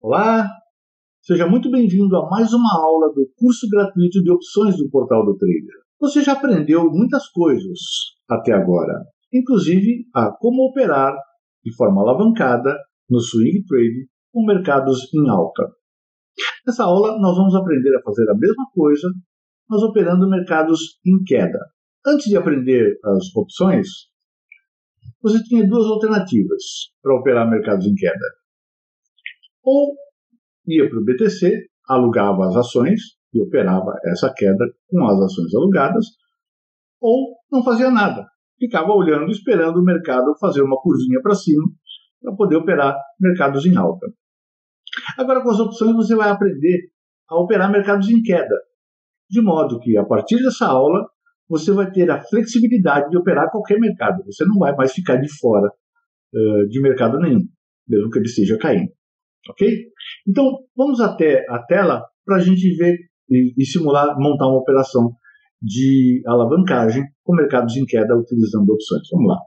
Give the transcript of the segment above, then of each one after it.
Olá, seja muito bem-vindo a mais uma aula do curso gratuito de opções do Portal do Trader. Você já aprendeu muitas coisas até agora, inclusive a como operar de forma alavancada no swing trade com mercados em alta. Nessa aula nós vamos aprender a fazer a mesma coisa, mas operando mercados em queda. Antes de aprender as opções, você tinha duas alternativas para operar mercados em queda. Ou ia para o BTC, alugava as ações e operava essa queda com as ações alugadas, ou não fazia nada, ficava olhando e esperando o mercado fazer uma curvinha para cima para poder operar mercados em alta. Agora, com as opções, você vai aprender a operar mercados em queda, de modo que, a partir dessa aula, você vai ter a flexibilidade de operar qualquer mercado. Você não vai mais ficar de fora de mercado nenhum, mesmo que ele esteja caindo. Ok? Então, vamos até a tela para a gente ver e simular, montar uma operação de alavancagem com mercados em queda utilizando opções. Vamos lá.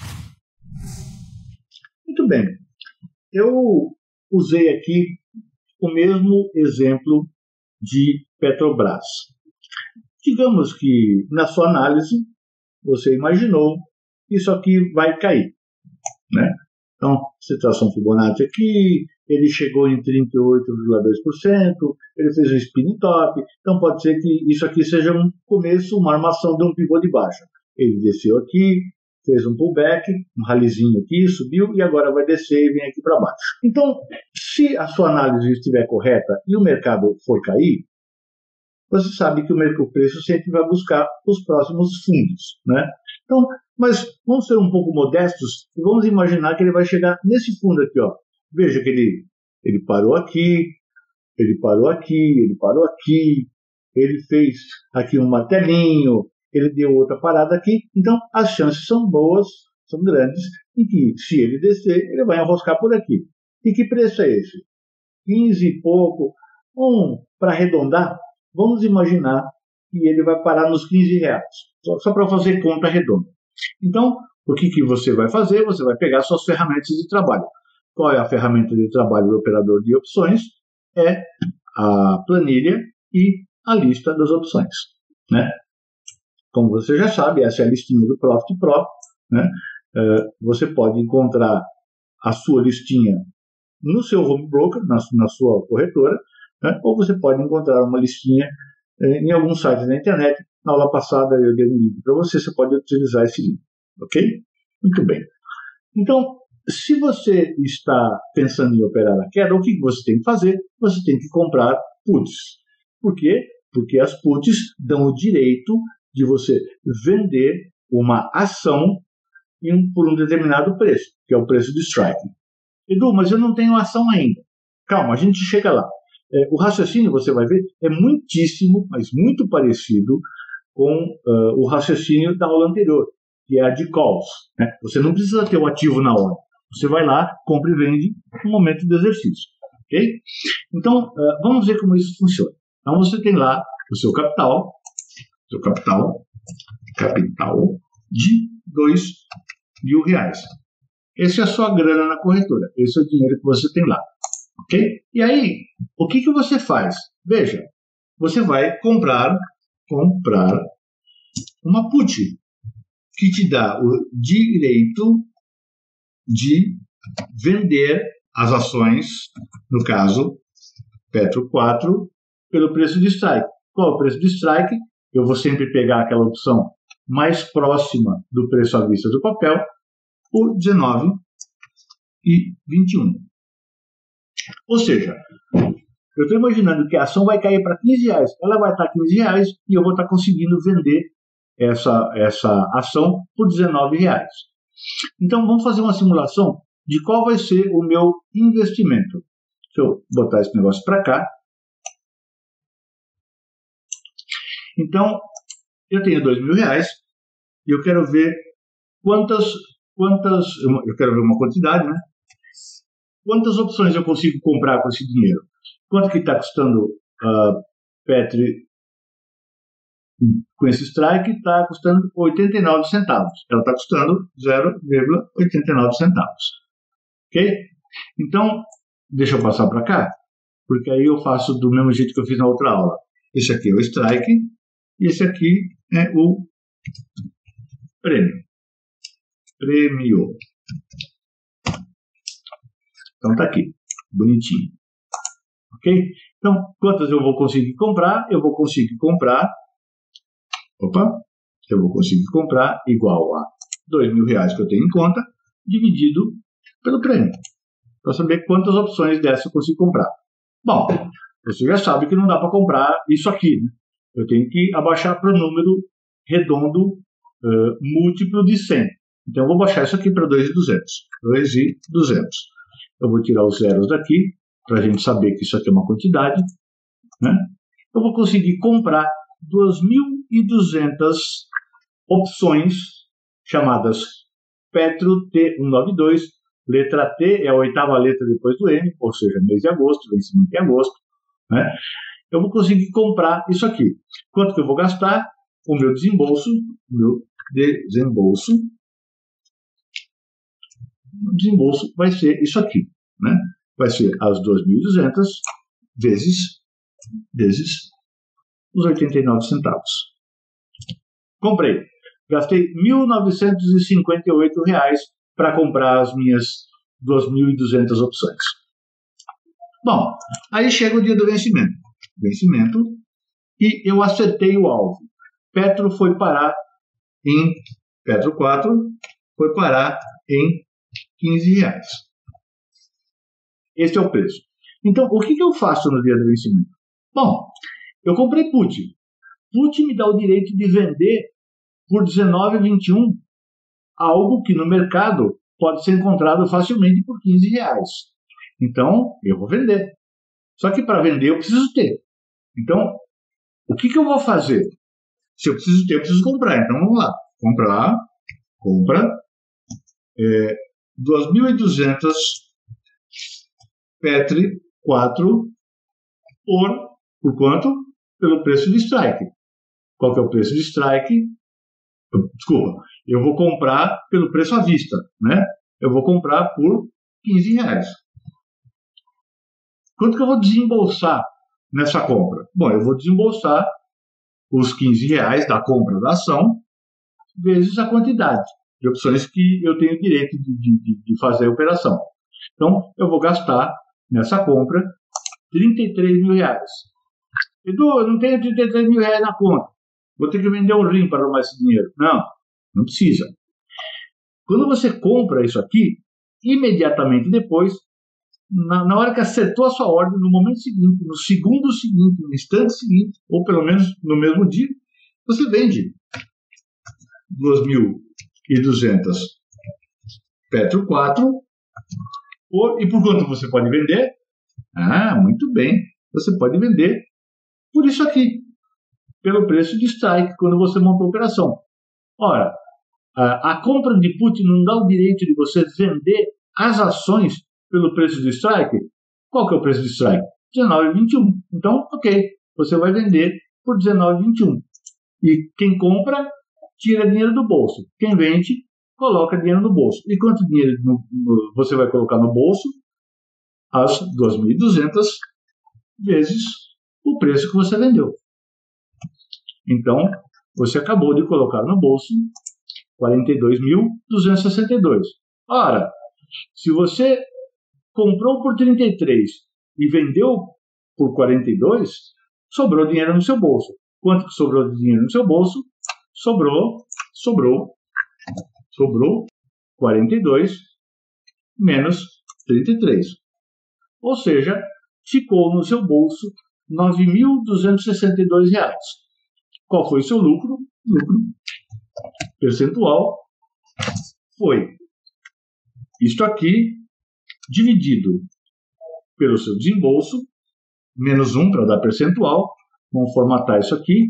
Muito bem. Eu usei aqui o mesmo exemplo de Petrobras. Digamos que, na sua análise, você imaginou que isso aqui vai cair, né? Então, situação Fibonacci aqui, ele chegou em 38,2%, ele fez um spin top, então pode ser que isso aqui seja um começo, uma armação de um pivô de baixa. Ele desceu aqui, fez um pullback, um rallyzinho aqui, subiu e agora vai descer e vem aqui para baixo. Então, se a sua análise estiver correta e o mercado for cair, você sabe que o preço sempre vai buscar os próximos fundos, né? Então, mas vamos ser um pouco modestos e vamos imaginar que ele vai chegar nesse fundo aqui, ó. Veja que ele parou aqui, ele parou aqui, ele parou aqui, ele fez aqui um martelinho, ele deu outra parada aqui. Então, as chances são boas, são grandes, em que, se ele descer, ele vai enroscar por aqui. E que preço é esse? 15 e pouco. Para arredondar, vamos imaginar que ele vai parar nos R$15, só para fazer conta redonda. Então, o que você vai fazer? Você vai pegar suas ferramentas de trabalho. Qual é a ferramenta de trabalho do operador de opções? É a planilha e a lista das opções, né? Como você já sabe, essa é a listinha do Profit Pro, né? Você pode encontrar a sua listinha no seu home broker, na sua corretora, né? Ou você pode encontrar uma listinha em algum site da internet. Na aula passada eu dei um link para você, você pode utilizar esse link, ok? Muito bem. Então, se você está pensando em operar a queda, o que você tem que fazer? Você tem que comprar puts. Por quê? Porque as puts dão o direito de você vender uma ação por um determinado preço, que é o preço de strike. Edu, mas eu não tenho ação ainda. Calma, a gente chega lá. O raciocínio, você vai ver, é muitíssimo, mas muito parecido com o raciocínio da aula anterior, que é a de calls, né? Você não precisa ter o ativo na hora. Você vai lá, compra e vende no momento do exercício. Ok? Então, vamos ver como isso funciona. Então, você tem lá o seu capital de R$2.000. Essa é a sua grana na corretora. Esse é o dinheiro que você tem lá. Ok? E aí, o que você faz? Veja, você vai comprar uma put, que te dá o direito de vender as ações, no caso, Petro 4, pelo preço de strike. Qual é o preço de strike? Eu vou sempre pegar aquela opção mais próxima do preço à vista do papel, por R$19,21. Ou seja, eu estou imaginando que a ação vai cair para R$15, ela vai estar R$15 e eu vou estar conseguindo vender essa ação por R$19. Então, vamos fazer uma simulação de qual vai ser o meu investimento. Deixa eu botar esse negócio para cá. Então, eu tenho R$2.000 e eu quero ver eu quero ver uma quantidade, né? Quantas opções eu consigo comprar com esse dinheiro? Quanto que está custando Petri com esse strike? Está custando 89 centavos. Ela está custando 0,89 centavos. Ok? Então, Deixa eu passar para cá, porque aí eu faço do mesmo jeito que eu fiz na outra aula. Esse aqui é o strike e esse aqui é o prêmio. Prêmio. Então tá aqui, bonitinho. Ok? Então, quantas eu vou conseguir comprar? Eu vou conseguir comprar igual a R$2.000 que eu tenho em conta, dividido pelo prêmio. Para saber quantas opções dessa eu consigo comprar. Bom, você já sabe que não dá para comprar isso aqui, né? Eu tenho que abaixar para o número redondo múltiplo de 100. Então, eu vou baixar isso aqui para 2.200. 2.200. Eu vou tirar os zeros daqui, para a gente saber que isso aqui é uma quantidade, né? Eu vou conseguir comprar 2.200 opções chamadas Petro T192. Letra T é a 8ª letra depois do M, ou seja, mês de agosto, vencimento em agosto, né? Eu vou conseguir comprar isso aqui. Quanto que eu vou gastar? O meu desembolso vai ser isso aqui, né? Vai ser as 2.200 vezes os 89 centavos. Comprei. Gastei R$1.958 para comprar as minhas 2.200 opções. Bom, aí chega o dia do vencimento. E eu acertei o alvo. Petro 4 foi parar em R$15. Esse é o preço. Então, o que eu faço no dia do vencimento? Bom, eu comprei put. Put me dá o direito de vender por R$19,21 algo que no mercado pode ser encontrado facilmente por R$15. Então, eu vou vender. Só que para vender eu preciso ter. Então, o que eu vou fazer? Se eu preciso ter, eu preciso comprar. Então, vamos lá. Compra 2.200 Petri 4 por quanto? Pelo preço de strike. Qual que é o preço de strike? Desculpa, eu vou comprar pelo preço à vista, né? Eu vou comprar por R$15. Quanto que eu vou desembolsar nessa compra? Bom, eu vou desembolsar os R$15 da compra da ação vezes a quantidade de opções que eu tenho direito de fazer a operação. Então, eu vou gastar nessa compra R$33.000. Edu, eu não tenho R$33.000 na conta. Vou ter que vender um rim para arrumar esse dinheiro. Não precisa. Quando você compra isso aqui, imediatamente depois, na hora que acertou a sua ordem, no momento seguinte, no segundo seguinte, no instante seguinte, ou pelo menos no mesmo dia, você vende 2.200 Petro 4 e por quanto você pode vender? Muito bem. Você pode vender por isso aqui, pelo preço de strike, quando você monta a operação. Ora, a compra de put não dá o direito de você vender as ações pelo preço de strike. Qual que é o preço de strike? R$19,21. Então, ok, você vai vender por R$19,21. E quem compra, tira dinheiro do bolso. Quem vende, coloca dinheiro no bolso. E quanto dinheiro você vai colocar no bolso? As 2.200 vezes o preço que você vendeu. Então, você acabou de colocar no bolso 42.262. Ora, se você comprou por 33 e vendeu por 42, sobrou dinheiro no seu bolso. Quanto que sobrou de dinheiro no seu bolso? Sobrou 42 menos 33. Ou seja, ficou no seu bolso R$9.262. Qual foi o seu lucro? Lucro percentual foi isto aqui dividido pelo seu desembolso, menos 1 para dar percentual. Vamos formatar isso aqui.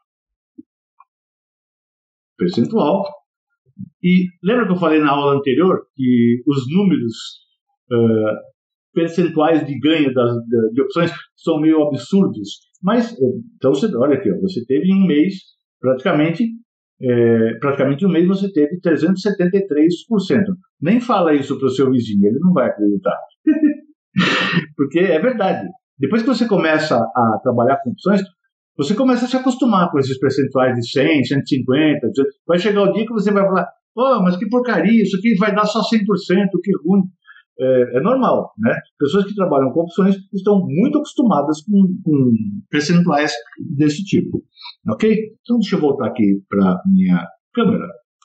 Percentual. E lembra que eu falei na aula anterior que os números percentuais de ganho de opções são meio absurdos? Mas, então, olha aqui, você teve um mês, praticamente um mês você teve 373%. Nem fala isso para o seu vizinho, ele não vai acreditar. porque é verdade. Depois que você começa a trabalhar com opções, você começa a se acostumar com esses percentuais de 100, 150, vai chegar o dia que você vai falar, mas que porcaria, isso aqui vai dar só 100%, que ruim. É normal, né? Pessoas que trabalham com opções estão muito acostumadas com percentuais desse tipo, ok? Então deixa eu voltar aqui para a minha câmera.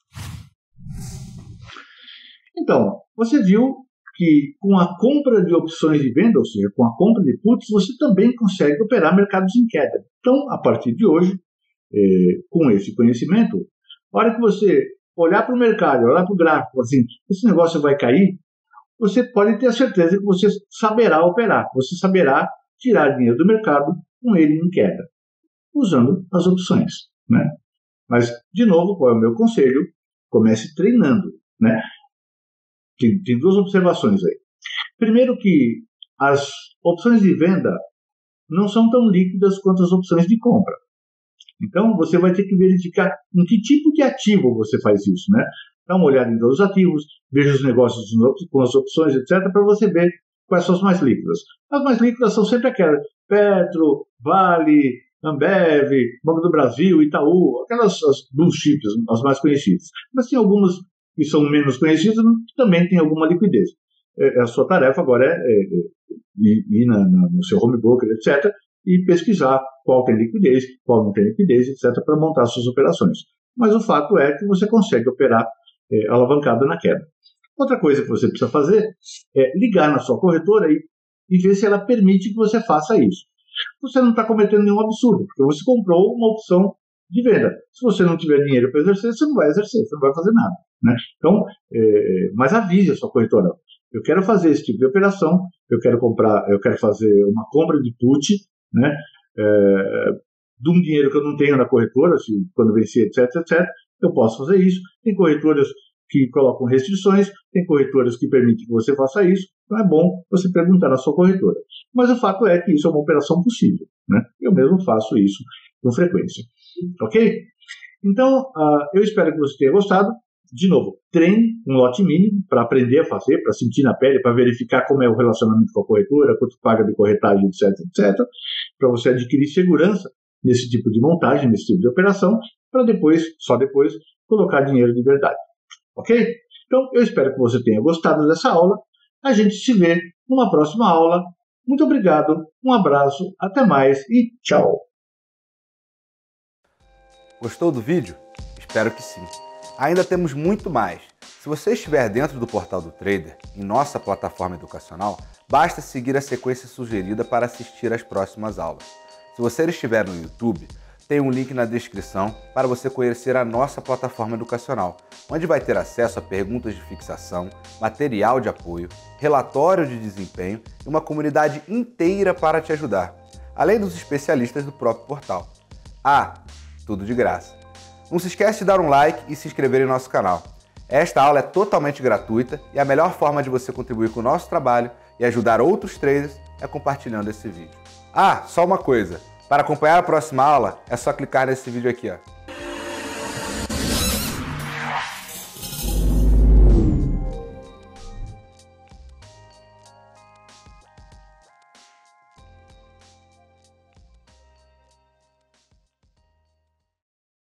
Então, você viu que com a compra de opções de venda, ou seja, com a compra de puts, você também consegue operar mercados em queda. Então, a partir de hoje, com esse conhecimento, a hora que você olhar para o mercado, olhar para o gráfico, assim, esse negócio vai cair, você pode ter a certeza que você saberá operar, você saberá tirar dinheiro do mercado com ele em queda, usando as opções, né? Mas, de novo, qual é o meu conselho? Comece treinando, né? Tem duas observações aí. Primeiro que as opções de venda não são tão líquidas quanto as opções de compra. Então, você vai ter que verificar em que tipo de ativo você faz isso, né? Dá uma olhada em todos os ativos, veja os negócios com as opções, etc., para você ver quais são as mais líquidas. As mais líquidas são sempre aquelas: Petro, Vale, Ambev, Banco do Brasil, Itaú, aquelas as blue chips, as mais conhecidas. Mas tem algumas que são menos conhecidas, que também tem alguma liquidez. A sua tarefa agora é ir no seu home broker, etc., e pesquisar qual tem liquidez, qual não tem liquidez, etc., para montar suas operações. Mas o fato é que você consegue operar alavancado na queda. Outra coisa que você precisa fazer é ligar na sua corretora e ver se ela permite que você faça isso. Você não está cometendo nenhum absurdo, porque você comprou uma opção de venda. Se você não tiver dinheiro para exercer, você não vai exercer, você não vai fazer nada, né? Então, mas avise a sua corretora. Eu quero fazer esse tipo de operação, eu quero fazer uma compra de put, né? De um dinheiro que eu não tenho na corretora, quando vencer, etc., etc., eu posso fazer isso. Tem corretoras que colocam restrições, tem corretoras que permitem que você faça isso, então é bom você perguntar na sua corretora. Mas o fato é que isso é uma operação possível, né? Eu mesmo faço isso com frequência, ok? Então, eu espero que você tenha gostado. De novo, treine um lote mínimo para aprender a fazer, para sentir na pele, para verificar como é o relacionamento com a corretora, quanto paga de corretagem, etc., etc., para você adquirir segurança nesse tipo de montagem, nesse tipo de operação, para só depois, colocar dinheiro de verdade. Ok? Então, eu espero que você tenha gostado dessa aula. A gente se vê numa próxima aula. Muito obrigado, um abraço, até mais e tchau! Gostou do vídeo? Espero que sim. Ainda temos muito mais. Se você estiver dentro do Portal do Trader, em nossa plataforma educacional, basta seguir a sequência sugerida para assistir às próximas aulas. Se você estiver no YouTube, tem um link na descrição para você conhecer a nossa plataforma educacional, onde vai ter acesso a perguntas de fixação, material de apoio, relatório de desempenho e uma comunidade inteira para te ajudar, além dos especialistas do próprio portal. Tudo de graça. Não se esquece de dar um like e se inscrever em nosso canal. Esta aula é totalmente gratuita e a melhor forma de você contribuir com o nosso trabalho e ajudar outros traders é compartilhando esse vídeo. Só uma coisa, para acompanhar a próxima aula é só clicar nesse vídeo aqui, ó.